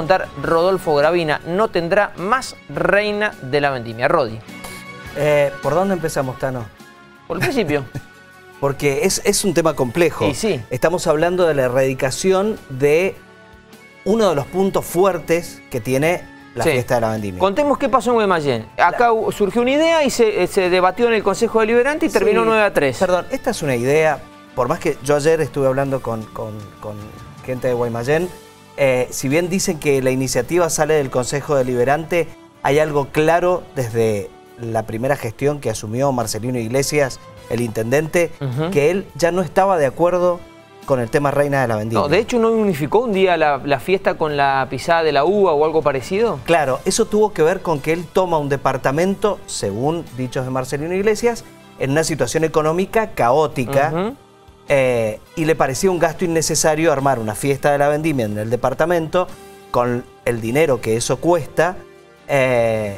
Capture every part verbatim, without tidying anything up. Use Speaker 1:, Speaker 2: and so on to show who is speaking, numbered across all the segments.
Speaker 1: contar Rodolfo Gravina, no tendrá más reina de la vendimia. Rodi.
Speaker 2: Eh, ¿Por dónde empezamos, Tano?
Speaker 1: Por el principio.
Speaker 2: Porque es, es un tema complejo.
Speaker 1: Sí, sí.
Speaker 2: Estamos hablando de la erradicación de uno de los puntos fuertes que tiene la
Speaker 1: sí.
Speaker 2: fiesta de la vendimia.
Speaker 1: Contemos qué pasó en Guaymallén. Acá la... surgió una idea y se, se debatió en el Consejo Deliberante y sí. terminó nueve a tres.
Speaker 2: Perdón, esta es una idea, por más que yo ayer estuve hablando con, con, con gente de Guaymallén, eh, si bien dicen que la iniciativa sale del Consejo Deliberante, hay algo claro desde la primera gestión que asumió Marcelino Iglesias, el intendente, uh-huh. que él ya no estaba de acuerdo con el tema reina de la vendimia.
Speaker 1: No, de hecho, ¿no unificó un día la, la fiesta con la pisada de la uva o algo parecido?
Speaker 2: Claro, eso tuvo que ver con que él toma un departamento, según dichos de Marcelino Iglesias, en una situación económica caótica, uh-huh. eh, y le parecía un gasto innecesario armar una fiesta de la vendimia en el departamento con el dinero que eso cuesta, eh,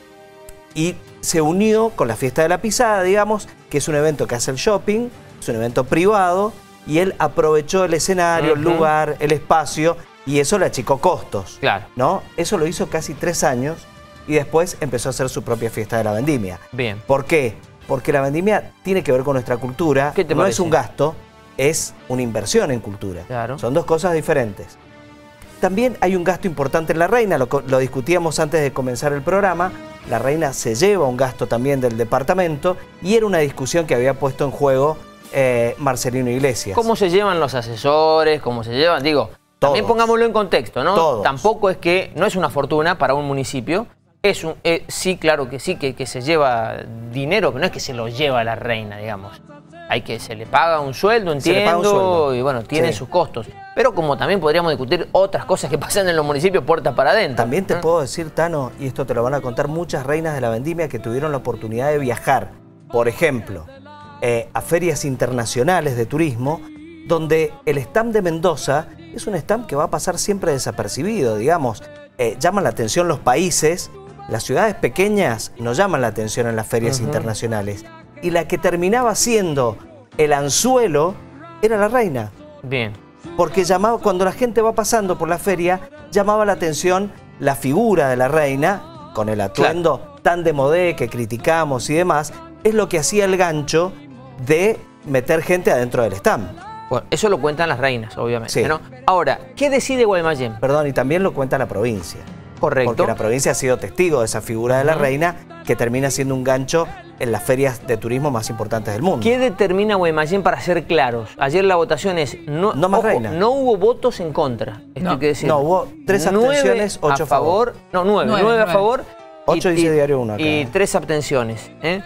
Speaker 2: y se unió con la fiesta de la pisada, digamos, que es un evento que hace el shopping, es un evento privado, y él aprovechó el escenario, uh-huh. el lugar, el espacio, y eso le achicó costos.
Speaker 1: Claro.
Speaker 2: ¿No? Eso lo hizo casi tres años, y después empezó a hacer su propia fiesta de la vendimia.
Speaker 1: Bien.
Speaker 2: ¿Por qué? Porque la vendimia tiene que ver con nuestra cultura,
Speaker 1: ¿Qué te
Speaker 2: no
Speaker 1: parece?
Speaker 2: Es un gasto, es una inversión en cultura.
Speaker 1: Claro.
Speaker 2: Son dos cosas diferentes. También hay un gasto importante en la reina, lo, lo discutíamos antes de comenzar el programa. La reina se lleva un gasto también del departamento y era una discusión que había puesto en juego eh, Marcelino Iglesias.
Speaker 1: ¿Cómo se llevan los asesores? ¿Cómo se llevan? Digo,
Speaker 2: Todos.
Speaker 1: También pongámoslo en contexto, ¿no?
Speaker 2: Todos.
Speaker 1: Tampoco es que, no es una fortuna para un municipio. Es un, eh, sí, claro que sí, que, que se lleva dinero, pero no es que se lo lleva la reina, digamos. Hay que, se le paga un sueldo, entiendo,
Speaker 2: se le paga un sueldo.
Speaker 1: Y bueno, tiene
Speaker 2: sí.
Speaker 1: sus costos. Pero como también podríamos discutir otras cosas que pasan en los municipios puertas para adentro.
Speaker 2: También te
Speaker 1: ¿eh?
Speaker 2: puedo decir, Tano, y esto te lo van a contar muchas reinas de la vendimia que tuvieron la oportunidad de viajar, por ejemplo, eh, a ferias internacionales de turismo, donde el stand de Mendoza es un stand que va a pasar siempre desapercibido, digamos. Eh, llaman la atención los países, las ciudades pequeñas no llaman la atención en las ferias uh-huh. internacionales. Y la que terminaba siendo el anzuelo era la reina.
Speaker 1: Bien.
Speaker 2: Porque llamaba, cuando la gente va pasando por la feria, llamaba la atención la figura de la reina, con el atuendo claro. tan de modé que criticamos y demás, es lo que hacía el gancho de meter gente adentro del stand.
Speaker 1: Bueno, eso lo cuentan las reinas, obviamente,
Speaker 2: sí.
Speaker 1: ¿no? Ahora, ¿qué decide Guaymallén?
Speaker 2: Perdón, y también lo cuenta la provincia.
Speaker 1: Correcto.
Speaker 2: Porque la provincia ha sido testigo de esa figura de la uh-huh. reina, que termina siendo un gancho en las ferias de turismo más importantes del mundo.
Speaker 1: ¿Qué determina Guaymallén para ser claros? Ayer la votación es... No,
Speaker 2: no más
Speaker 1: ojo,
Speaker 2: reina.
Speaker 1: No hubo votos en contra. Esto
Speaker 2: no,
Speaker 1: hay que decir.
Speaker 2: No, hubo tres abstenciones, ocho a favor.
Speaker 1: favor. No, nueve. Nueve, nueve a favor.
Speaker 2: Ocho
Speaker 1: y,
Speaker 2: dice
Speaker 1: y,
Speaker 2: Diario uno acá.
Speaker 1: Y tres abstenciones. ¿eh?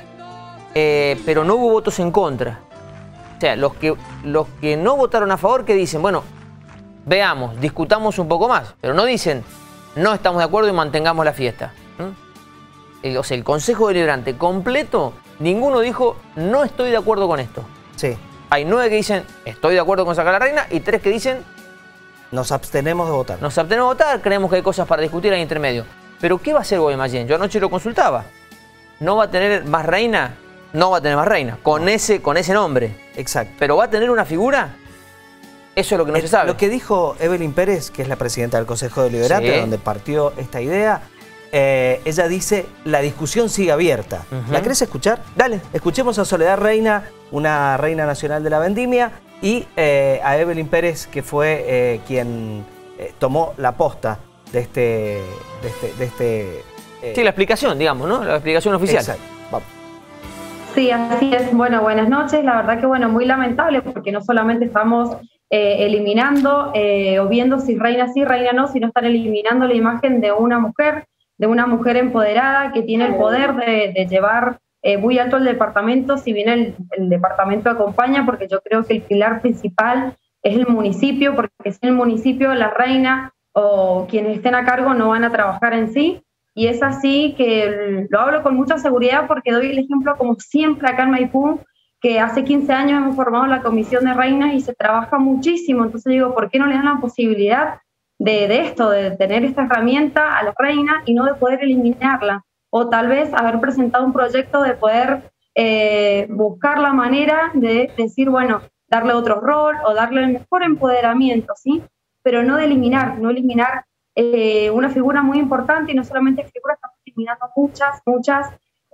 Speaker 1: Eh, pero no hubo votos en contra. O sea, los que, los que no votaron a favor, que dicen, bueno, veamos, discutamos un poco más. Pero no dicen, no estamos de acuerdo y mantengamos la fiesta. ¿eh? El, o sea, el Consejo Deliberante completo, ninguno dijo, no estoy de acuerdo con esto.
Speaker 2: Sí.
Speaker 1: Hay nueve que dicen, estoy de acuerdo con sacar a la reina, y tres que dicen,
Speaker 2: nos abstenemos de votar.
Speaker 1: Nos abstenemos de votar, creemos que hay cosas para discutir en intermedio. Pero ¿qué va a hacer Guaymallén? Yo anoche lo consultaba. ¿No va a tener más reina? No va a tener más reina, con, no. ese, con ese nombre.
Speaker 2: Exacto.
Speaker 1: ¿Pero va a tener una figura? Eso es lo que no
Speaker 2: el,
Speaker 1: se sabe.
Speaker 2: Lo que dijo Evelyn Pérez, que es la presidenta del Consejo Deliberante, sí. donde partió esta idea, eh, ella dice, la discusión sigue abierta. Uh-huh. ¿La querés escuchar? Dale, escuchemos a Soledad Reina, una reina nacional de la vendimia, y eh, a Evelyn Pérez, que fue eh, quien eh, tomó la posta de este... De este, de este
Speaker 1: eh... Sí, la explicación, digamos, ¿no? La explicación oficial.
Speaker 2: Exacto. Vamos.
Speaker 3: Sí, así es. Bueno, buenas noches. La verdad que, bueno, muy lamentable porque no solamente estamos eh, eliminando eh, o viendo si reina sí, reina no, sino están eliminando la imagen de una mujer, de una mujer empoderada que tiene el poder de, de llevar eh, muy alto el departamento, si bien el, el departamento acompaña, porque yo creo que el pilar principal es el municipio, porque sin el municipio la reina o quienes estén a cargo no van a trabajar en sí. Y es así que lo hablo con mucha seguridad porque doy el ejemplo como siempre acá en Maipú, que hace quince años hemos formado la Comisión de Reinas y se trabaja muchísimo. Entonces digo, ¿por qué no le dan la posibilidad de, de esto, de tener esta herramienta a la reina y no de poder eliminarla? O tal vez haber presentado un proyecto de poder eh, buscar la manera de decir, bueno, darle otro rol o darle el mejor empoderamiento, ¿sí? Pero no de eliminar, no eliminar eh, una figura muy importante, y no solamente figuras, estamos eliminando muchas, muchas,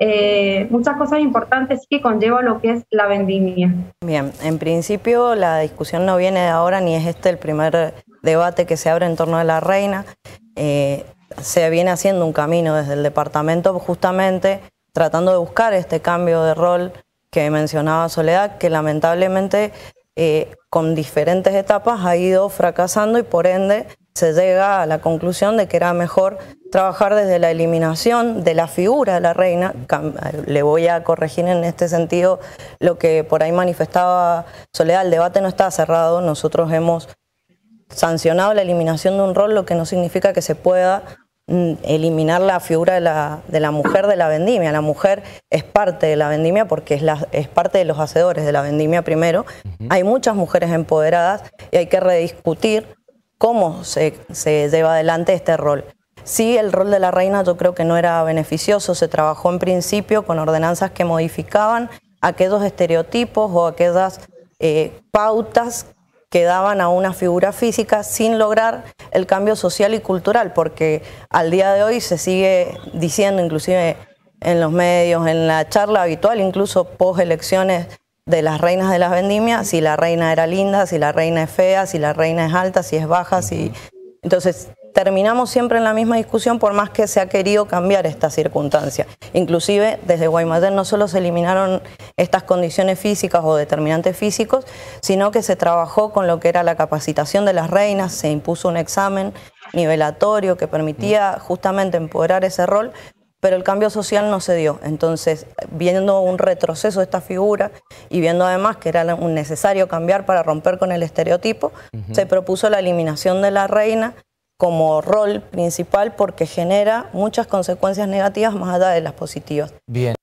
Speaker 3: eh, muchas cosas importantes que conlleva lo que es la vendimia.
Speaker 4: Bien, en principio la discusión no viene de ahora, ni es este el primer debate que se abre en torno a la reina. Eh, se viene haciendo un camino desde el departamento justamente tratando de buscar este cambio de rol que mencionaba Soledad, que lamentablemente eh, con diferentes etapas ha ido fracasando, y por ende se llega a la conclusión de que era mejor trabajar desde la eliminación de la figura de la reina. Le voy a corregir en este sentido lo que por ahí manifestaba Soledad: el debate no está cerrado, nosotros hemos sancionado la eliminación de un rol, lo que no significa que se pueda eliminar la figura de la, de la mujer de la vendimia. La mujer es parte de la vendimia porque es, la, es parte de los hacedores de la vendimia primero. Uh-huh. Hay muchas mujeres empoderadas y hay que rediscutir cómo se, se lleva adelante este rol. Sí, el rol de la reina yo creo que no era beneficioso. Se trabajó en principio con ordenanzas que modificaban aquellos estereotipos o aquellas eh, pautas que daban a una figura física sin lograr el cambio social y cultural, porque al día de hoy se sigue diciendo, inclusive en los medios, en la charla habitual, incluso post elecciones de las reinas de las vendimias, si la reina era linda, si la reina es fea, si la reina es alta, si es baja, si... Entonces terminamos siempre en la misma discusión, por más que se ha querido cambiar esta circunstancia. Inclusive desde Guaymallén no solo se eliminaron estas condiciones físicas o determinantes físicos, sino que se trabajó con lo que era la capacitación de las reinas, se impuso un examen nivelatorio que permitía justamente empoderar ese rol, pero el cambio social no se dio. Entonces, viendo un retroceso de esta figura y viendo además que era necesario cambiar para romper con el estereotipo, uh-huh. se propuso la eliminación de la reina como rol principal, porque genera muchas consecuencias negativas más allá de las positivas.
Speaker 1: Bien.